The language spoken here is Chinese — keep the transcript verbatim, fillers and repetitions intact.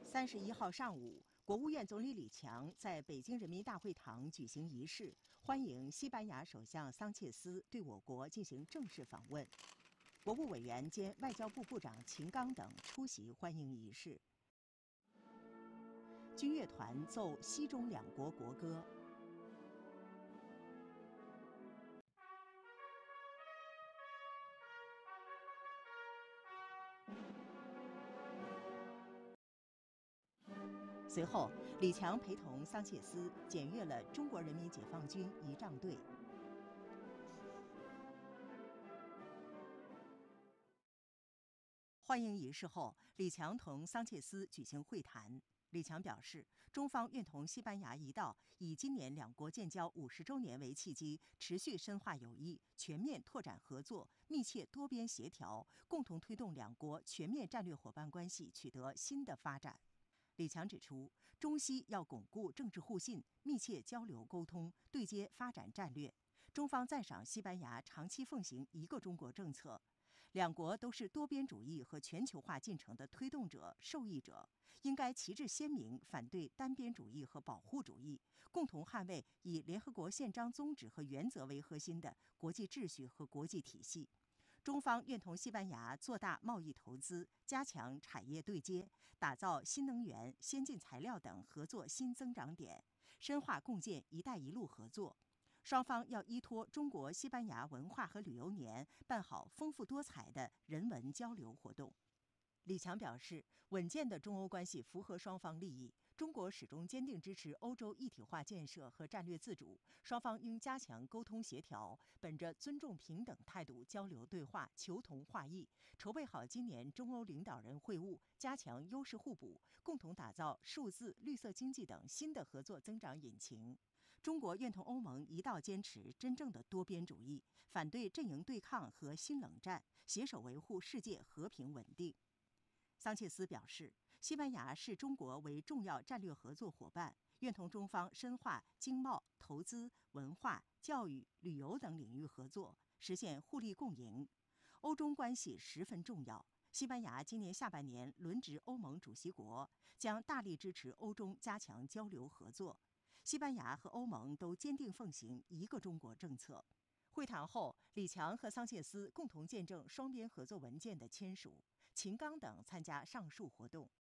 三十一号上午，国务院总理李强在北京人民大会堂举行仪式，欢迎西班牙首相桑切斯对我国进行正式访问。国务委员兼外交部部长秦刚等出席欢迎仪式。军乐团奏西中两国国歌。 随后，李强陪同桑切斯检阅了中国人民解放军仪仗队。欢迎仪式后，李强同桑切斯举行会谈。李强表示，中方愿同西班牙一道，以今年两国建交五十周年为契机，持续深化友谊，全面拓展合作，密切多边协调，共同推动两国全面战略伙伴关系取得新的发展。 李强指出，中西要巩固政治互信，密切交流沟通，对接发展战略。中方赞赏西班牙长期奉行一个中国政策，两国都是多边主义和全球化进程的推动者、受益者，应该旗帜鲜明反对单边主义和保护主义，共同捍卫以联合国宪章宗旨和原则为核心的国际秩序和国际体系。 中方愿同西班牙做大贸易投资，加强产业对接，打造新能源、先进材料等合作新增长点，深化共建“一带一路”合作。双方要依托中国西班牙文化和旅游年，办好丰富多彩的人文交流活动。 李强表示，稳健的中欧关系符合双方利益。中国始终坚定支持欧洲一体化建设和战略自主，双方应加强沟通协调，本着尊重平等态度交流对话，求同化异，筹备好今年中欧领导人会晤，加强优势互补，共同打造数字、绿色经济等新的合作增长引擎。 中国愿同欧盟一道坚持真正的多边主义，反对阵营对抗和新冷战，携手维护世界和平稳定。 桑切斯表示，西班牙视中国为重要战略合作伙伴，愿同中方深化经贸、投资、文化、教育、旅游等领域合作，实现互利共赢。欧中关系十分重要。西班牙今年下半年轮值欧盟主席国，将大力支持欧中加强交流合作。西班牙和欧盟都坚定奉行一个中国政策。 会谈后，李强和桑切斯共同见证双边合作文件的签署，秦刚等参加上述活动。